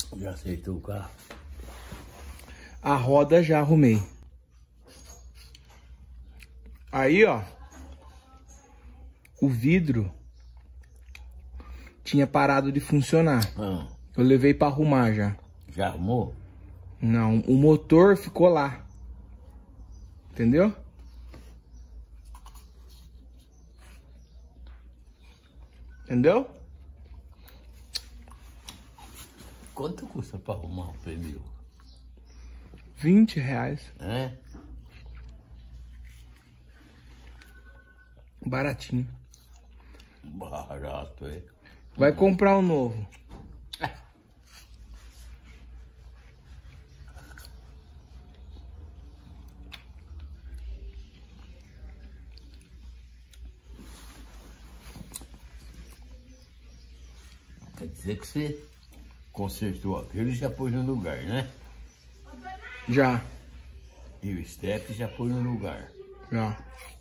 Já aceitou o carro? A roda já arrumei. Aí, ó. O vidro tinha parado de funcionar. Eu levei pra arrumar já. Já arrumou? Não, o motor ficou lá. Entendeu? Entendeu? Quanto custa pra arrumar um pneu? R$20. É? Baratinho. Barato, é? Vai comprar um novo. Quer dizer que você consertou aquele e já pôs no lugar, né? Já. E o step já pôs no lugar. Já.